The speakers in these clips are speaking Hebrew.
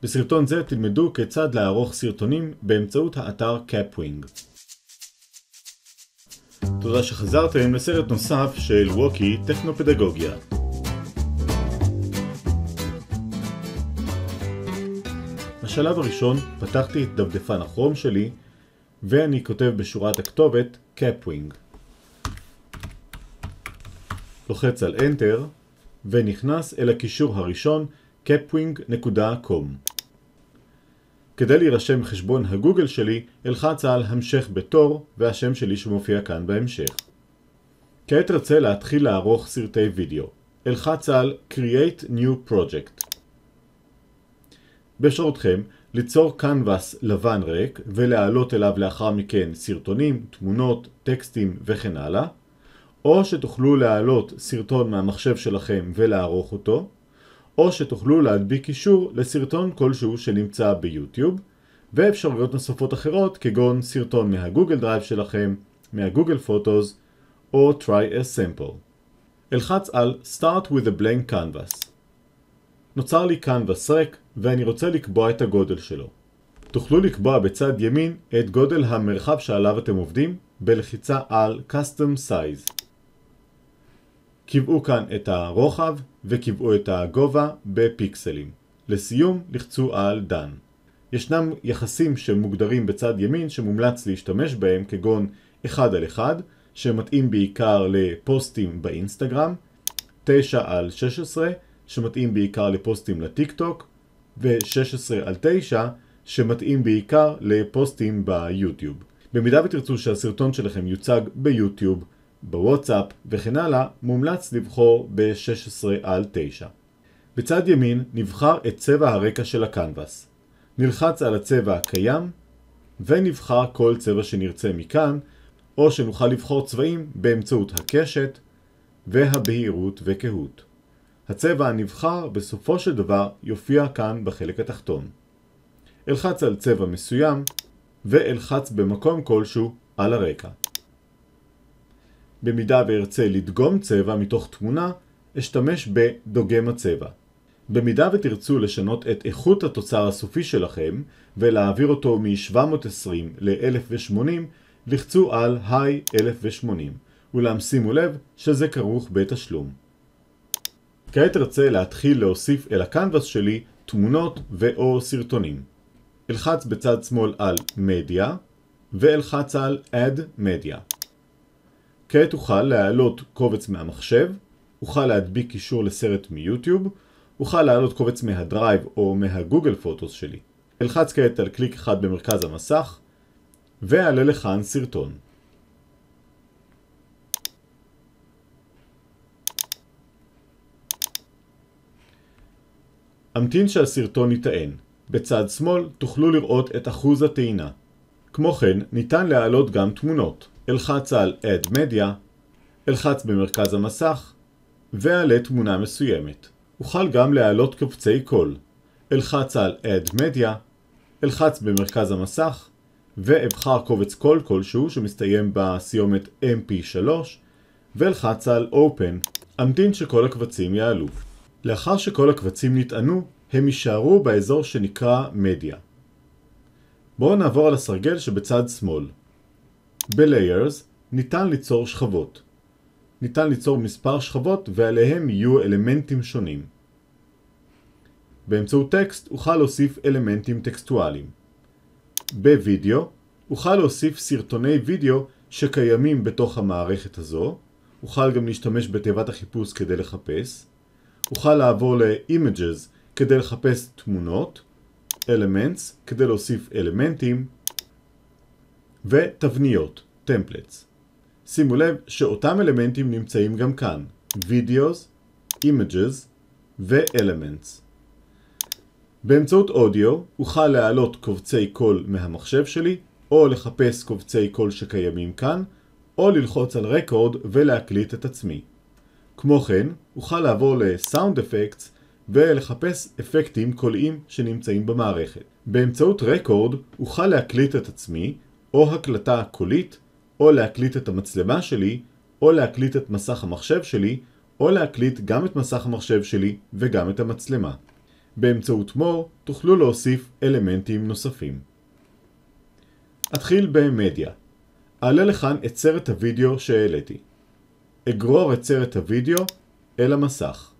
בסרטון זה תלמדו כיצד לערוך סרטונים באמצעות האתר Kapwing. תודה שחזרתם לסרט נוסף של ווקי טכנופדגוגיה. בשלב הראשון פתחתי את דפדפן הכרום שלי ואני כותב בשורת הכתובת Kapwing. לוחץ על Enter ונכנס אל הקישור הראשון kapwing.com. כדי להירשם בחשבון הגוגל שלי, אלחץ על המשך בתור והשם שלי שמופיע כאן בהמשך. כעת רצה להתחיל לערוך סרטי וידאו. אלחץ על Create New Project. באפשרותכם ליצור קנבס לבן ריק ולהעלות אליו לאחר מכן סרטונים, תמונות, טקסטים וכן הלאה, או שתוכלו להעלות סרטון מהמחשב שלכם ולערוך אותו, או שתוכלו להדביק קישור לסרטון כלשהו שנמצא ביוטיוב, ואפשרויות נוספות אחרות כגון סרטון מהגוגל דרייב שלכם, מהגוגל פוטוס, או Try a Sample. אלחץ על Start with a Blank Canvas. נוצר לי קנבס ריק ואני רוצה לקבוע את הגודל שלו. תוכלו לקבוע בצד ימין את גודל המרחב שעליו אתם עובדים בלחיצה על Custom Size. קבעו כאן את הרוחב וקבעו את הגובה בפיקסלים. לסיום לחצו על Done. ישנם יחסים שמוגדרים בצד ימין שמומלץ להשתמש בהם כגון 1 על 1 שמתאים בעיקר לפוסטים באינסטגרם, 9 על 16 שמתאים בעיקר לפוסטים לטיק טוק, ו-16 על 9 שמתאים בעיקר לפוסטים ביוטיוב. במידה ותרצו שהסרטון שלכם יוצג ביוטיוב, בוואטסאפ וכן הלאה, מומלץ לבחור ב-16 על 9. בצד ימין נבחר את צבע הרקע של הקנבס. נלחץ על הצבע הקיים ונבחר כל צבע שנרצה מכאן, או שנוכל לבחור צבעים באמצעות הקשת והבהירות וכהות. הצבע הנבחר בסופו של דבר יופיע כאן בחלק התחתון. אלחץ על צבע מסוים ואלחץ במקום כלשהו על הרקע. במידה וארצה לדגום צבע מתוך תמונה, אשתמש בדוגם הצבע. במידה ותרצו לשנות את איכות התוצר הסופי שלכם ולהעביר אותו מ-720 ל-1080, לחצו על High 1080, אולם שימו לב שזה כרוך בתשלום. כעת ארצה להתחיל להוסיף אל הקנבס שלי תמונות ו/או סרטונים. אלחץ בצד שמאל על מדיה ואלחץ על Add Media. כעת אוכל להעלות קובץ מהמחשב, אוכל להדביק קישור לסרט מיוטיוב, אוכל להעלות קובץ מהדרייב או מהגוגל פוטוס שלי. אלחץ כעת על קליק אחד במרכז המסך ועלה לכאן סרטון. המתין שהסרטון יטען. בצד שמאל תוכלו לראות את אחוז הטעינה. כמו כן, ניתן להעלות גם תמונות. אלחץ על Add Media, אלחץ במרכז המסך, ועלה תמונה מסוימת. אוכל גם להעלות קובצי קול. אלחץ על Add Media, אלחץ במרכז המסך, ואבחר קובץ קול כלשהו שמסתיים בסיומת MP3, ואלחץ על Open. המתין שכל הקבצים יעלו. לאחר שכל הקבצים נטענו, הם יישארו באזור שנקרא מדיה. בואו נעבור על הסרגל שבצד שמאל. ב-Layers ניתן ליצור שכבות. ניתן ליצור מספר שכבות ועליהם יהיו אלמנטים שונים. באמצעות טקסט אוכל להוסיף אלמנטים טקסטואליים. בווידאו אוכל להוסיף סרטוני וידאו שקיימים בתוך המערכת הזו. אוכל גם להשתמש בתיבת החיפוש כדי לחפש. אוכל לעבור ל-Images כדי לחפש תמונות, Elements כדי להוסיף אלמנטים, ותבניות, Templates. שימו לב שאותם אלמנטים נמצאים גם כאן, Videos, Images ו-Elements. באמצעות אודיו אוכל להעלות קובצי קול מהמחשב שלי, או לחפש קובצי קול שקיימים כאן, או ללחוץ על Record ולהקליט את עצמי. כמו כן, אוכל לעבור ל-Sound Effects ולחפש אפקטים קוליים שנמצאים במערכת. באמצעות Record אוכל להקליט את עצמי, או הקלטה קולית, או להקליט את המצלמה שלי, או להקליט את מסך המחשב שלי, או להקליט גם את מסך המחשב שלי וגם את המצלמה. באמצעות More תוכלו להוסיף אלמנטים נוספים. אתחיל במדיה. אעלה לכאן את סרט הוידאו שהעליתי. אגרור את סרט הוידאו אל המסך.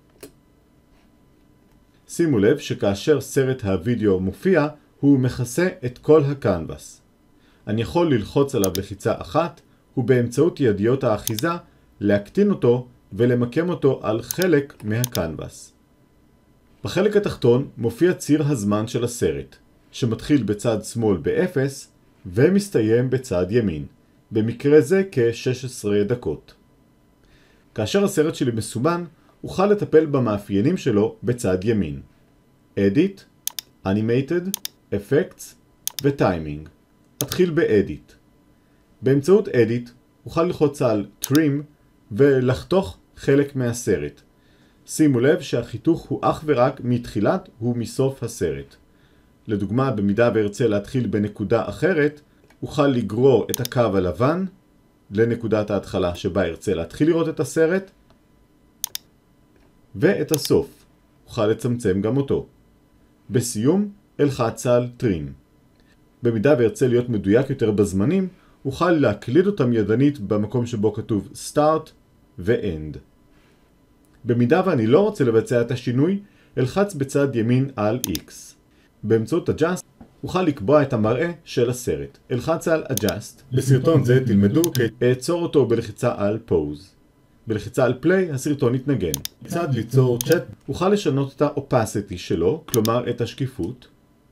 שימו לב שכאשר סרט הוידאו מופיע, הוא מכסה את כל הקנבס. אני יכול ללחוץ עליו לחיצה אחת, ובאמצעות ידיות האחיזה להקטין אותו ולמקם אותו על חלק מהקנבס. בחלק התחתון מופיע ציר הזמן של הסרט, שמתחיל בצד שמאל ב-0 ומסתיים בצד ימין, במקרה זה כ-16 דקות. כאשר הסרט שלי מסומן, אוכל לטפל במאפיינים שלו בצד ימין. Edit, Animated, Effects ו-Timing. אתחיל ב-Edit. באמצעות Edit אוכל ללחוץ על Trim ולחתוך חלק מהסרט. שימו לב שהחיתוך הוא אך ורק מתחילת ומסוף הסרט. לדוגמה, במידה וארצה להתחיל בנקודה אחרת, אוכל לגרור את הקו הלבן לנקודת ההתחלה שבה ארצה להתחיל לראות את הסרט, ואת הסוף. אוכל לצמצם גם אותו. בסיום, אלחץ על Trim. במידה וארצה להיות מדויק יותר בזמנים, אוכל להקליד אותם ידנית במקום שבו כתוב Start ו-End. במידה ואני לא רוצה לבצע את השינוי, אלחץ בצד ימין על X. באמצעות Adjust אוכל לקבוע את המראה של הסרט. אלחץ על Adjust. בסרטון זה תלמדו אעצור אותו בלחיצה על Pause. בלחיצה על Play הסרטון יתנגן. מצד ליצור צ'אט אוכל לשנות את ה-Opacity שלו, כלומר את השקיפות.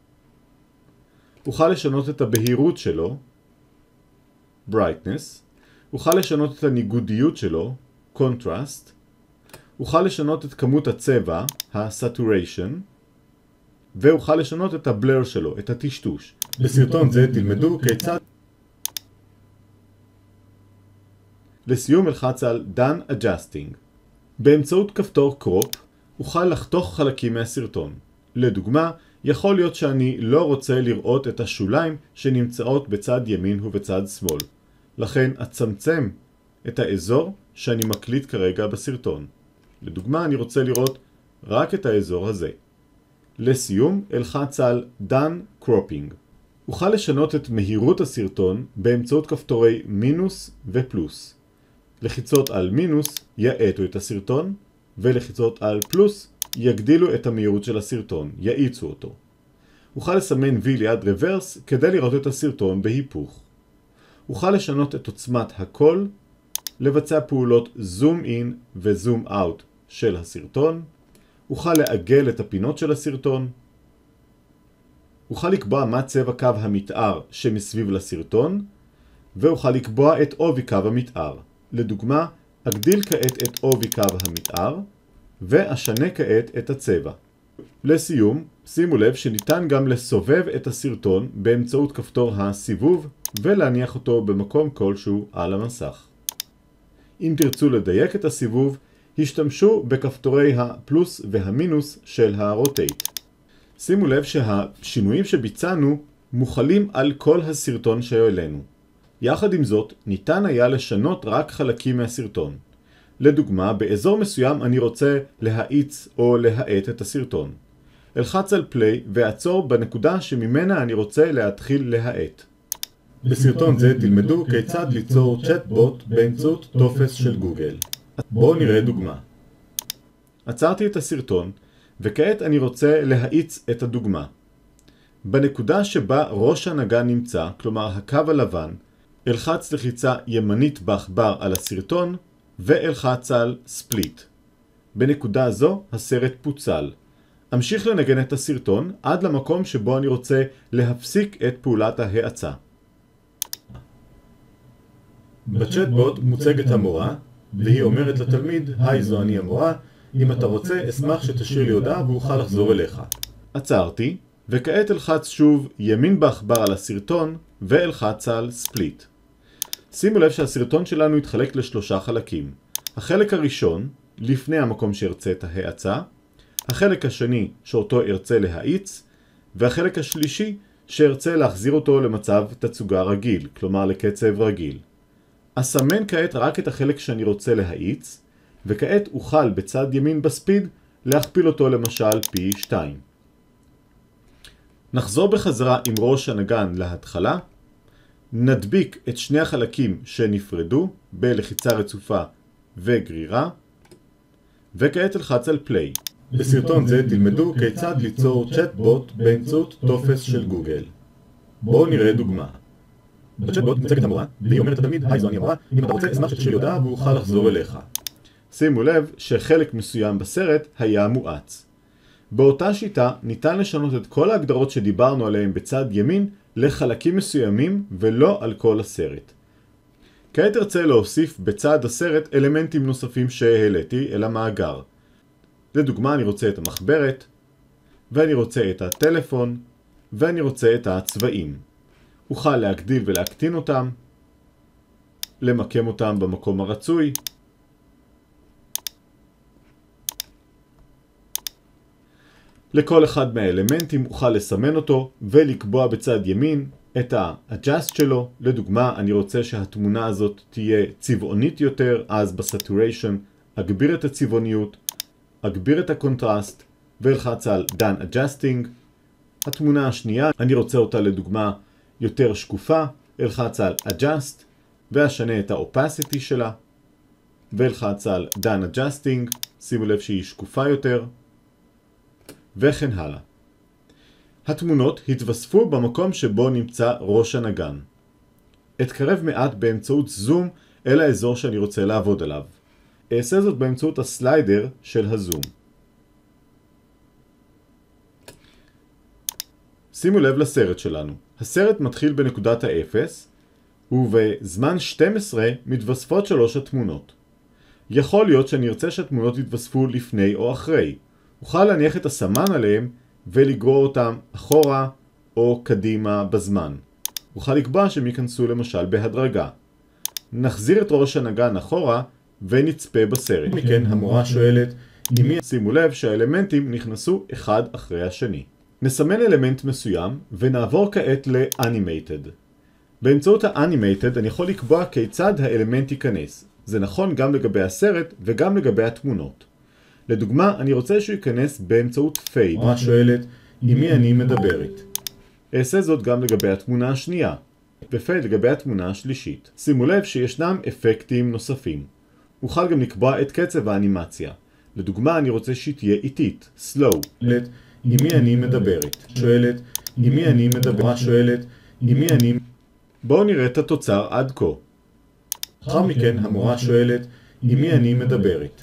אוכל לשנות את הבהירות שלו, Brightness. אוכל לשנות את הניגודיות שלו, Contrast. אוכל לשנות את כמות הצבע, ה-Saturation. ואוכל לשנות את הבלר שלו, את הטשטוש. בסרטון זה תלמדו כיצד. לסיום אלחץ על Done Adjusting. באמצעות כפתור Crop אוכל לחתוך חלקים מהסרטון. לדוגמה, יכול להיות שאני לא רוצה לראות את השוליים שנמצאות בצד ימין ובצד שמאל. לכן אצמצם את האזור שאני מקליט כרגע בסרטון. לדוגמה, אני רוצה לראות רק את האזור הזה. לסיום, אלחץ על Done Cropping. אוכל לשנות את מהירות הסרטון באמצעות כפתורי מינוס ופלוס. לחיצות על מינוס יאטו את הסרטון, ולחיצות על פלוס יגדילו את המהירות של הסרטון, יאיצו אותו. אוכל לסמן V ליד רוורס כדי לראות את הסרטון בהיפוך. אוכל לשנות את עוצמת הקול, לבצע פעולות זום אין וזום אאוט של הסרטון. אוכל לעגל את הפינות של הסרטון. אוכל לקבוע מה צבע קו המתאר שמסביב לסרטון, ואוכל לקבוע את עובי קו המתאר. לדוגמה, אגדיל כעת את עובי קו המתאר, ואשנה כעת את הצבע. לסיום, שימו לב שניתן גם לסובב את הסרטון באמצעות כפתור הסיבוב, ולהניח אותו במקום כלשהו על המסך. אם תרצו לדייק את הסיבוב, השתמשו בכפתורי הפלוס והמינוס של הרוטייט. שימו לב שהשינויים שביצענו מוחלים על כל הסרטון שהעלינו. יחד עם זאת, ניתן היה לשנות רק חלקים מהסרטון. לדוגמה, באזור מסוים אני רוצה להאיץ או להאט את הסרטון. אלחץ על פליי ועצור בנקודה שממנה אני רוצה להתחיל להאט. בסרטון זה תלמדו כיצד ליצור צ'אטבוט באמצעות טופס של גוגל. בואו נראה דוגמה. עצרתי את הסרטון, וכעת אני רוצה להאיץ את הדוגמה. בנקודה שבה ראש הנגן נמצא, כלומר הקו הלבן, אלחץ לחיצה ימנית בעכבר על הסרטון, ואלחץ על ספליט. בנקודה זו הסרט פוצל. אמשיך לנגן את הסרטון עד למקום שבו אני רוצה להפסיק את פעולת ההאצה. בצ'אטבוט מוצגת המורה, והיא אומרת לתלמיד, היי, זו אני המורה, אם אתה רוצה אשמח שתשאיר לי הודעה ואוכל לחזור אליך. עצרתי, וכעת אלחץ שוב ימין בעכבר על הסרטון, ואלחץ על ספליט. שימו לב שהסרטון שלנו יתחלק לשלושה חלקים. החלק הראשון, לפני המקום שארצה את ההאצה, החלק השני שאותו ארצה להאיץ, והחלק השלישי שארצה להחזיר אותו למצב תצוגה רגיל, כלומר לקצב רגיל. אסמן כעת רק את החלק שאני רוצה להאיץ, וכעת אוכל בצד ימין בספיד להכפיל אותו למשל פי 2. נחזור בחזרה עם ראש הנגן להתחלה, נדביק את שני החלקים שנפרדו בלחיצה רצופה וגרירה, וכעת אלחץ על פליי. בסרטון זה תלמדו כיצד ליצור צ'אטבוט באמצעות טופס של גוגל. בואו נראה דוגמה. בצ'אטבוט מוצגת המורה, והיא אומרת לתלמיד, היי, זו אני המורה, אם אתה רוצה אשמח שתשאיר לי הודעה והוא יוכל לחזור אליך. שימו לב שחלק מסוים בסרט היה מואץ. באותה שיטה ניתן לשנות את כל ההגדרות שדיברנו עליהן בצד ימין לחלקים מסוימים ולא על כל הסרט. כעת ארצה להוסיף בצד הסרט אלמנטים נוספים שהעליתי אל המאגר. לדוגמה אני רוצה את המחברת, ואני רוצה את הטלפון, ואני רוצה את הצבעים. אוכל להגדיל ולהקטין אותם, למקם אותם במקום הרצוי, לכל אחד מהאלמנטים אוכל לסמן אותו ולקבוע בצד ימין את ה-adjust שלו. לדוגמה, אני רוצה שהתמונה הזאת תהיה צבעונית יותר, אז בסטוריישן אגביר את הצבעוניות, אגביר את הקונטרסט ואלחץ על done adjusting. התמונה השנייה, אני רוצה אותה לדוגמה יותר שקופה, אלחץ על adjust ואשנה את ה-opacity שלה ואלחץ על done adjusting, שימו לב שהיא שקופה יותר. וכן הלאה. התמונות התווספו במקום שבו נמצא ראש הנגן. אתקרב מעט באמצעות זום אל האזור שאני רוצה לעבוד עליו. אעשה זאת באמצעות הסליידר של הזום. שימו לב לסרט שלנו. הסרט מתחיל בנקודת האפס, ובזמן 12 מתווספות 3 התמונות. יכול להיות שאני ארצה שהתמונות יתווספו לפני או אחרי. אוכל להניח את הסמן עליהם ולגרור אותם אחורה או קדימה בזמן. אוכל לקבוע שהם ייכנסו למשל בהדרגה. נחזיר את ראש הנגן אחורה ונצפה בסרט. מכן המורה שואלת, שימו לב שהאלמנטים נכנסו אחד אחרי השני. נסמן אלמנט מסוים ונעבור כעת ל-Animated. באמצעות ה-Animated אני יכול לקבוע כיצד האלמנט ייכנס. זה נכון גם לגבי הסרט וגם לגבי התמונות. לדוגמה, אני רוצה שהוא ייכנס באמצעות פייד. המורה שואלת, עם מי אני מדברת? אעשה זאת גם לגבי התמונה השנייה, ופייד לגבי התמונה השלישית. שימו לב שישנם אפקטים נוספים. אוכל גם לקבוע את קצב האנימציה. לדוגמה, אני רוצה שהיא תהיה איטית, slow. עם מי אני מדברת? שואלת, עם מי אני מדברת? המורה שואלת, עם מי אני... בואו נראה את התוצר עד כה. אחר מכן המורה שואלת, עם מי אני מדברת?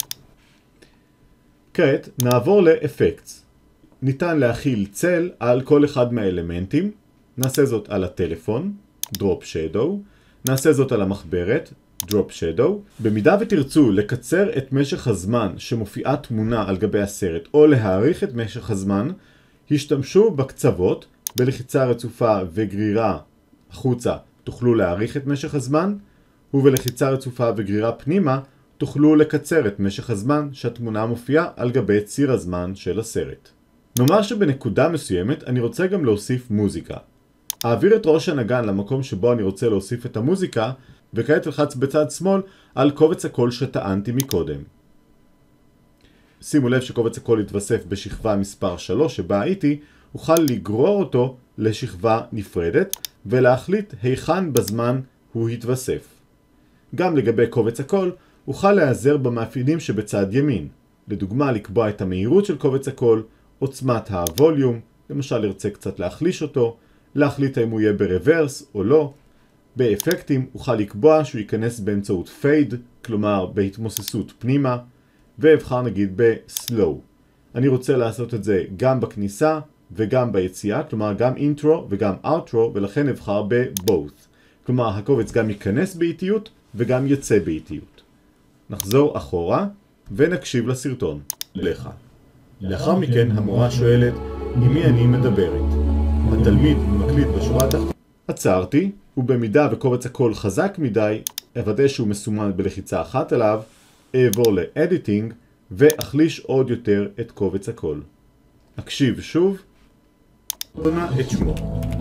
כעת נעבור ל-Effects. ניתן להכיל צל על כל אחד מהאלמנטים. נעשה זאת על הטלפון, Drop Shadow. נעשה זאת על המחברת, Drop Shadow. במידה ותרצו לקצר את משך הזמן שמופיעה תמונה על גבי הסרט, או להאריך את משך הזמן, השתמשו בקצוות, בלחיצה רצופה וגרירה החוצה תוכלו להאריך את משך הזמן, ובלחיצה רצופה וגרירה פנימה תוכלו לקצר את משך הזמן שהתמונה מופיעה על גבי ציר הזמן של הסרט. נאמר שבנקודה מסוימת אני רוצה גם להוסיף מוזיקה. אעביר את ראש הנגן למקום שבו אני רוצה להוסיף את המוזיקה, וכעת אלחץ בצד שמאל על קובץ הקול שטענתי מקודם. שימו לב שקובץ הקול יתווסף בשכבה מספר 3 שבה הייתי, אוכל לגרור אותו לשכבה נפרדת ולהחליט היכן בזמן הוא יתווסף. גם לגבי קובץ הקול, אוכל להיעזר במאפיינים שבצד ימין. לדוגמה, לקבוע את המהירות של קובץ הקול, עוצמת הווליום, למשל ארצה קצת להחליש אותו, להחליט האם הוא יהיה ברוורס או לא. באפקטים אוכל לקבוע שהוא ייכנס באמצעות פייד, כלומר בהתמוססות פנימה, ואבחר נגיד בסלואו. אני רוצה לעשות את זה גם בכניסה וגם ביציאה, כלומר גם אינטרו וגם אאוטרו, ולכן אבחר ב-both. כלומר הקובץ גם ייכנס באיטיות וגם יצא באיטיות. נחזור אחורה ונקשיב לסרטון. לאחר מכן המורה שואלת, עם מי אני מדברת? התלמיד מקליט בשורה התחתונה. עצרתי, ובמידה וקובץ הקול חזק מדי, אוודא שהוא מסומן בלחיצה אחת עליו, אעבור ל-Editing ואחליש עוד יותר את קובץ הקול. אקשיב שוב, בונה את שמו.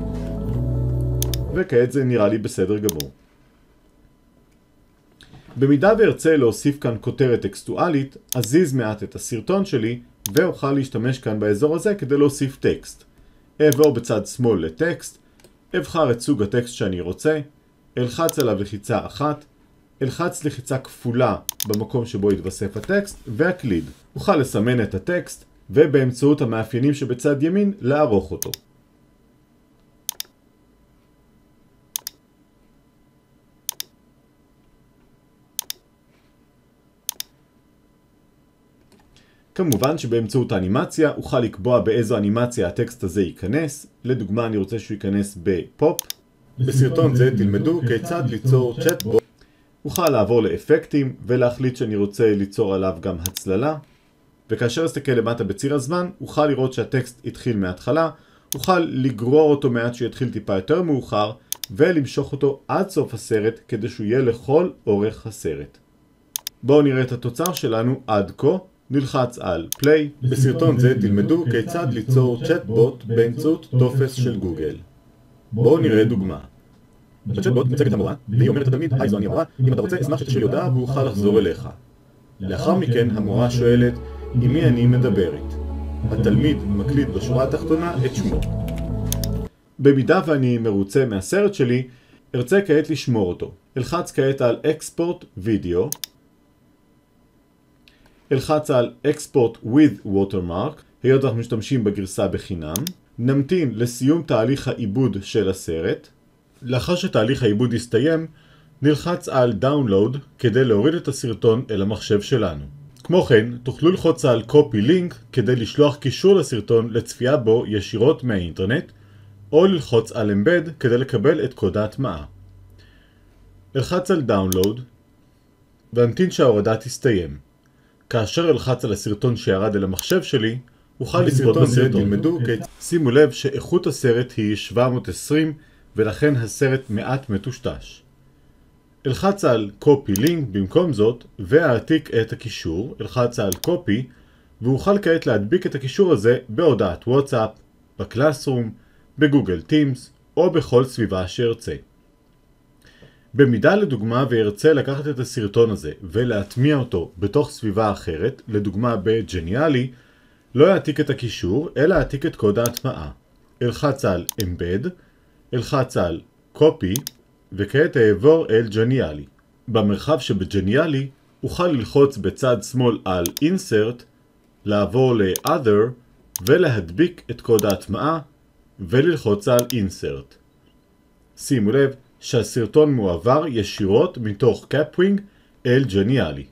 וכעת זה נראה לי בסדר גמור. במידה וארצה להוסיף כאן כותרת טקסטואלית, אזיז מעט את הסרטון שלי ואוכל להשתמש כאן באזור הזה כדי להוסיף טקסט. אעבור בצד שמאל לטקסט, אבחר את סוג הטקסט שאני רוצה, אלחץ עליו לחיצה אחת, אלחץ לחיצה כפולה במקום שבו יתווסף הטקסט, ואקליד. אוכל לסמן את הטקסט, ובאמצעות המאפיינים שבצד ימין, לערוך אותו. כמובן שבאמצעות האנימציה אוכל לקבוע באיזו אנימציה הטקסט הזה ייכנס. לדוגמה, אני רוצה שהוא ייכנס בפופ. בסרטון זה תלמדו כיצד ליצור צ'אטבוט. אוכל לעבור לאפקטים ולהחליט שאני רוצה ליצור עליו גם הצללה. וכאשר אסתכל למטה בציר הזמן, אוכל לראות שהטקסט התחיל מההתחלה, אוכל לגרור אותו מעט שיתחיל טיפה יותר מאוחר, ולמשוך אותו עד סוף הסרט כדי שהוא יהיה לכל אורך הסרט. בואו נראה את התוצר שלנו עד כה. נלחץ על פליי. בסרטון זה תלמדו כיצד ליצור צ'אטבוט באמצעות טופס של גוגל. בואו נראה דוגמה. בצ'אטבוט מצגת המורה, והיא אומרת לתלמיד, היי זו אני המורה, אם אתה רוצה אשמח שתשאיר לי הודעה והוא יוכל לחזור אליך. לאחר מכן המורה שואלת, עם מי אני מדברת? התלמיד מקליד בשורה התחתונה את שמו. במידה ואני מרוצה מהסרט שלי, ארצה כעת לשמור אותו. אלחץ כעת על Export Video. אלחץ על Export with Watermark, היות אנחנו משתמשים בגרסה בחינם. נמתין לסיום תהליך העיבוד של הסרט. לאחר שתהליך העיבוד יסתיים, נלחץ על Download כדי להוריד את הסרטון אל המחשב שלנו. כמו כן, תוכלו ללחוץ על Copy Link כדי לשלוח קישור לסרטון לצפייה בו ישירות מהאינטרנט, או ללחוץ על Embed כדי לקבל את קוד ההטמעה. אלחץ על Download והמתין שההורדה תסתיים. כאשר אלחץ על הסרטון שירד אל המחשב שלי, אוכל לצפות בסרטון. שימו לב שאיכות הסרט היא 720 ולכן הסרט מעט מטושטש. אלחץ על Copy Link במקום זאת ואעתיק את הקישור, אלחץ על Copy ואוכל כעת להדביק את הקישור הזה בהודעת וואטסאפ, בקלאסרום, בגוגל טימס או בכל סביבה שארצה. במידה לדוגמה וארצה לקחת את הסרטון הזה ולהטמיע אותו בתוך סביבה אחרת, לדוגמה בג'ניאלי, לא אעתיק את הקישור אלא אעתיק את קוד ההטמעה. אלחץ על Embed, אלחץ על Copy וכעת אעבור אל ג'ניאלי. במרחב שבג'ניאלי אוכל ללחוץ בצד שמאל על Insert, לעבור ל-Other ולהדביק את קוד ההטמעה וללחוץ על Insert. שימו לב שהסרטון מועבר ישירות מתוך Capwing אל ג'ניאלי.